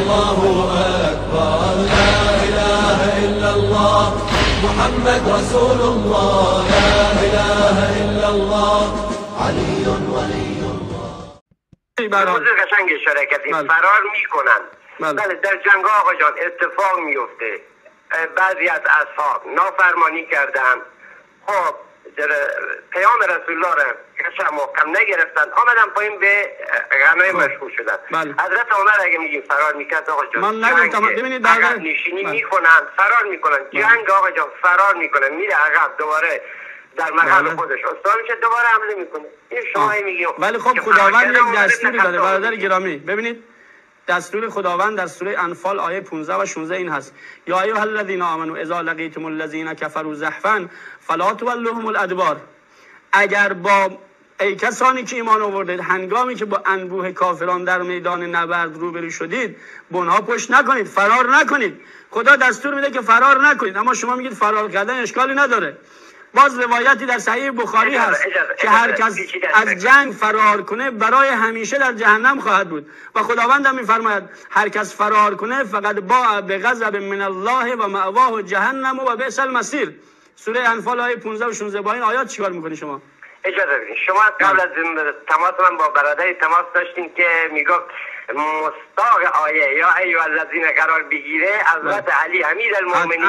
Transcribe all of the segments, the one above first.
الله أكبر لا إله إلا الله محمد رسول الله لا إله إلا الله علی ولی الله. موضوع قشنگ اشاره کردیم. فرار میکنن. بله در جنگ آقا جان اتفاق میفته. بعضی از اصحاب نافرمانی کردن. خب پیام رسول الله را کشم محکم نگرفتن، آمدن پایین به غنایم مشغول شدن. حضرت عمر اگه میگیم فرار میکرد آقا جان، من نگفتم ببینید عقب نشینی میکنن، فرار میکنن. جنگ آقا جان فرار میکنن، میره عقب، دوباره در مرحله خودش استاد میشه، دوباره حمله میکنه. این شما میگیم ولی خب خداوند یک دستوری داده برادر گرامی. ببینید دستور خداوند در سوره انفال آیه 15 و 16 این هست: یا ایها الذین آمنوا اذا لقیتم الذین کفروا زحفا فلا تولوهم الادبار. اگر با ای کسانی که ایمان آوردید هنگامی که با انبوه کافران در میدان نبرد روبرو شدید به اونها پشت نکنید، فرار نکنید. خدا دستور میده که فرار نکنید، اما شما میگید فرار کردن اشکالی نداره. باز روایتی در صحیح بخاری هست که هر کس از جنگ فرار کنه برای همیشه در جهنم خواهد بود و خداوند هم میفرماید هر کس فرار کنه فقط باء بغضب من الله و مأواه جهنم و بئس المصیر. سوره انفال آیه 15 و 16. با این آیات چیکار میکنی شما؟ اجازه بدین. شما قبل از تماس من با برادری تماس داشتیم که میگفت مستاق آیه یا ایها الذین قرار بگیره حضرت علی امیرالمومنین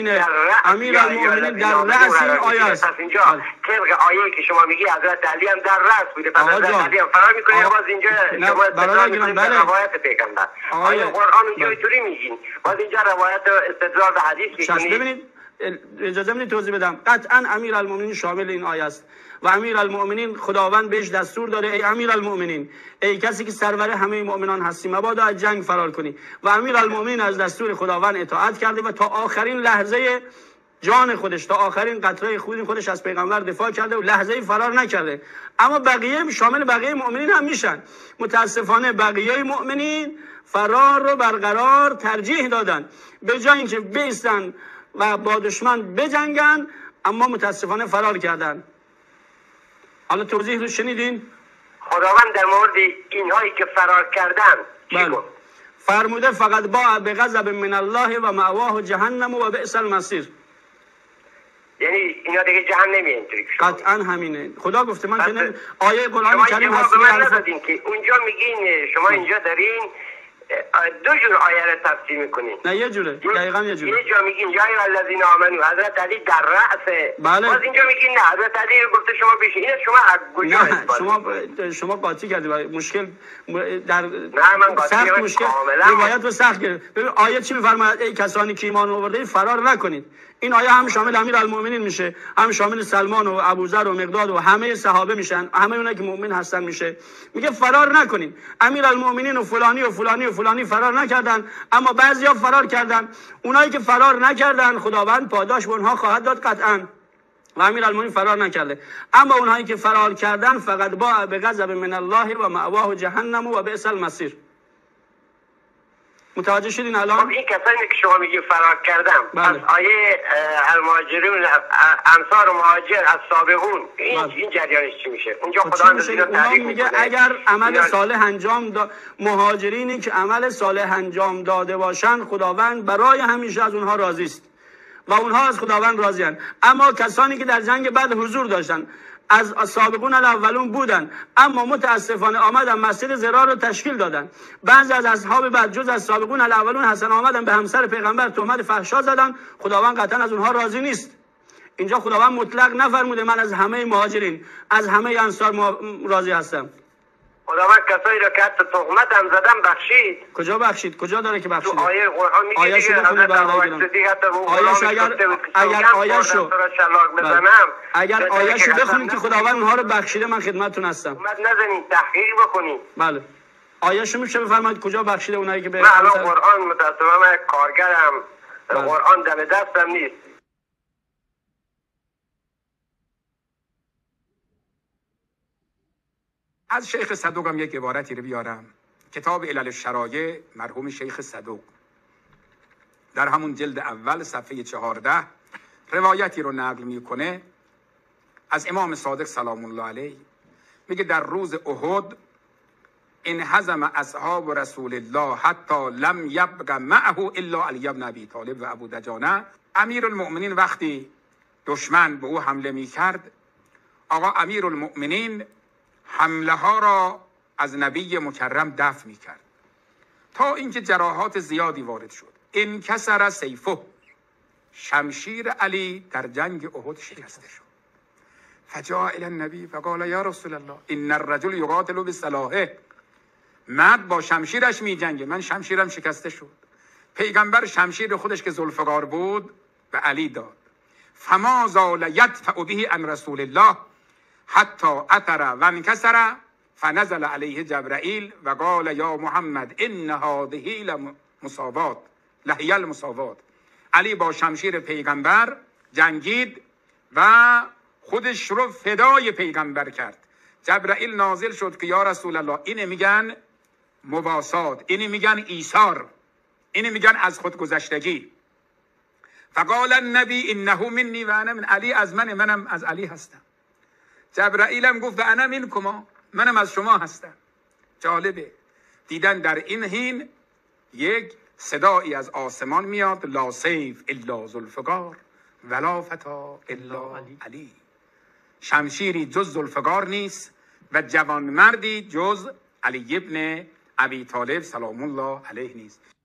در رأس این آیه است. پس اینجا طبق آیه که شما میگی حضرت علی هم در رأس بوده، پس حضرت علی هم فرار میکنه. باز اینجا شما استدلال میکنید به روایت پیغمبر. آیه قرآن اونجا اینطوری میگین، باز اینجا روایت استدلال به حدیث میکنید. ببینید اجازه بدید توضیح بدم. قطعا امیرالمومنین شامل این آیه است و امیرالمومنین خداوند بهش دستور داره ای امیرالمومنین، ای کسی که سرور همه مؤمنان هستی مبادا از جنگ فرار کنی. و امیرالمومنین از دستور خداوند اطاعت کرده و تا آخرین لحظه جان خودش، تا آخرین قطره خون خودش از پیغمبر دفاع کرده و لحظه‌ای فرار نکرده. اما بقیه شامل بقیه مؤمنین هم میشن. متاسفانه بقیه مؤمنین فرار رو برقرار ترجیح دادن به جای اینکه بایستن و با دشمن بجنگن، اما متاسفانه فرار کردن. حالا توضیح رو شنیدین؟ خداوند در مورد اینهایی که فرار کردن چی گفت؟ فرموده فقط باء بغضب من الله و مأواه جهنم و بئس المصیر. یعنی اینا دیگه جهنمی اینطوری که قطعا همینه. خدا گفته من که آیه قرآن کریم هست که اونجا میگین شما اینجا دارین دو جور آیه رو تفسیر میکنین. نه یه جوره، دقیقاً یه جوره. یه جا میگین یا ایها الذین آمنوا حضرت علی در رأسه. بله. باز اینجا میگین نه حضرت علی رو گفته شما بشین. این شما از کجا شما قاطی کردید. مشکل در نه من قاطی مشکل روایت رو سخت کرد. ببین آیه چی میفرماید؟ ای کسانی که ایمان آورده فرار نکنید. این آیه هم شامل امیرالمومنین میشه، هم شامل سلمان و ابوذر و مقداد و همه صحابه میشن، همه اونایی که مؤمن هستن میشه. میگه فرار نکنید. امیرالمومنین و فلانی و فلانی و فلانی فرار نکردن، اما بعضیا فرار کردن. اونایی که فرار نکردن خداوند پاداش به اونها خواهد داد قطعا. و امیرالمومنین فرار نکرده. اما اونایی که فرار کردن فقط باء بغضب من الله و مأواه جهنم و بئس المصیر. متوجه شدین الان؟ خب این کسانی که شما میگی فرار کردن، از آیه المهاجرون انصار و مهاجر از سابقون این جریانش چی میشه؟ اونجا خدا میگه اگر عمل صالح انجام مهاجرینی که عمل صالح انجام داده باشن خداوند برای همیشه از اونها راضی است و اونها از خداوند راضی هستند. اما کسانی که در جنگ بدر حضور داشتن از سابقون الاولون بودن، اما متاسفانه آمدن مسجد ضرار رو تشکیل دادن. بعضی از اصحاب بعد جز از سابقون الاولون هستن آمدن به همسر پیغمبر تهمت فحشا زدن. خداوند قطعا از اونها راضی نیست. اینجا خداوند مطلق نفرموده من از همه مهاجرین از همه انصار راضی هستم. خداوند کسایی را که حتی تهمت هم زدن بخشید. کجا بخشید؟ کجا داره که بخشید؟ تو آیه قرآن میگه آیه‌شو بخونید اگر آیه‌شو بخونید که خداوند اونها رو بخشیده من خدمتتون هستم. اومد نزنید تحقیق بکنید. بله. آیه‌شو میشه بفرمایید کجا بخشیده اونایی که به من الان قرآن متأسفانه کارگرم، قرآن دم دستم نیست. از شیخ صدوق هم یک عبارتی رو بیارم. کتاب علل الشرایع مرحوم شیخ صدوق در همون جلد اول صفحه 14 روایتی رو نقل میکنه از امام صادق سلام الله علیه. میگه در روز احد انهزم اصحاب رسول الله حتی لم یبق معه الا علی بن ابی طالب و ابو دجانه. امیرالمؤمنین وقتی دشمن به او حمله می کرد، آقا امیرالمؤمنین حمله ها را از نبی مکرم دفع می کرد تا اینکه جراحات زیادی وارد شد. انکسر سیفه، شمشیر علی در جنگ احد شکسته شد. فجاء الی النبی فقال یا رسول الله ان الرجل یقاتل بسلاحه، مرد با شمشیرش می جنگه، من شمشیرم شکسته شد. پیغمبر شمشیر خودش که ذوالفقار بود به علی داد. فما زال یدفع به عن رسول الله حتی اثر و انکسر فنزل علیه جبرائیل و قال یا محمد ان هذه لمساوات لهی المساوات. علی با شمشیر پیغمبر جنگید و خودش رو فدای پیغمبر کرد. جبرائیل نازل شد که یا رسول الله اینه میگن مواسات، اینه میگن ایثار، اینه میگن از خود گذشتگی. فقال النبی انه منی و انا من علی، از منم از علی هستم. جبرائیل هم گفت و انا منکما، منم از شما هستم. جالبه دیدن در این حین یک صدایی از آسمان میاد، لا سیف الا ذوالفقار ولا فتا الا علی. شمشیری جز ذوالفقار نیست و جوانمردی جز علی ابن ابی طالب سلام الله علیه نیست.